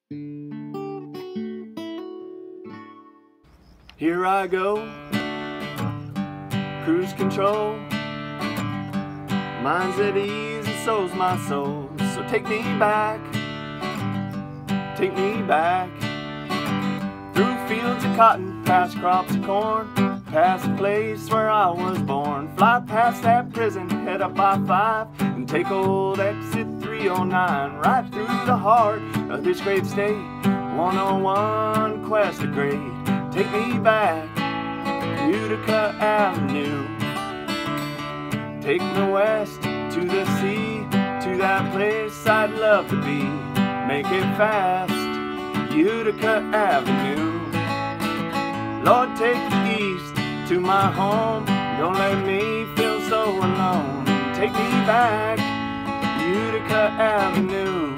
Here I go, cruise control. Mind's at ease and so's my soul. So take me back, through fields of cotton, past crops of corn, past the place where I was born. Fly past that prison, head up I-5, and take old exit 309. Right through the heart of this great state, 101 quest of grade. Take me back, Utica Avenue. Take me west to the sea, to that place I'd love to be. Make it fast, Utica Avenue. Lord, take me east to my home. Don't let me feel so alone. Take me back, Utica Avenue.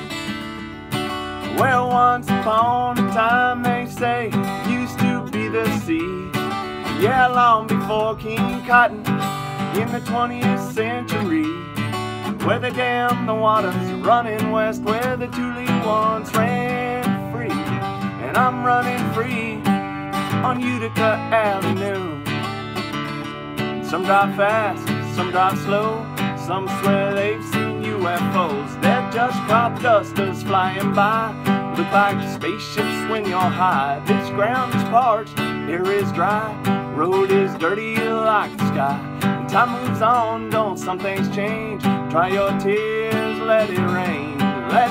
Well, once upon a time, they say, used to be the sea. Yeah, long before King Cotton in the 20th century. Where they dammed the waters running west, where the Tule once ran free. And I'm running free on Utica Avenue. Some drive fast, some drive slow. Some swear they've seen UFOs. They're just crop dusters flying by. Look like spaceships when you're high. This ground is parched, air is dry, road is dirty like the sky. And time moves on, don't some things change? Dry your tears, let it rain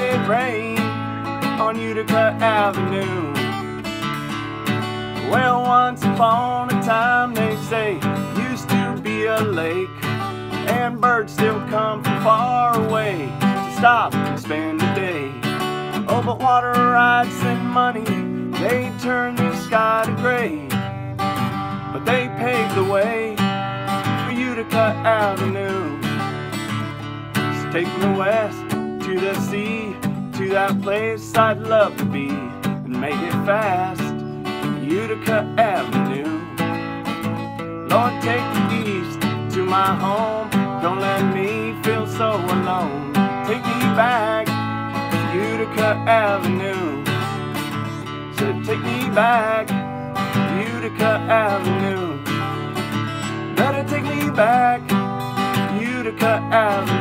on Utica Avenue. Well, once upon a time, they say, used to be a lake, and birds still come from far away to stop and spend the day. Oh, but water rights and money, they turn the sky to gray. But they paved the way for Utica Avenue. So take me west to the sea, to that place I'd love to be, and make it fast, Utica Avenue. Lord, take me east to my home. Don't let me feel so alone. Take me back, Utica Avenue. Said take me back, Utica Avenue. Better take me back, Utica Avenue.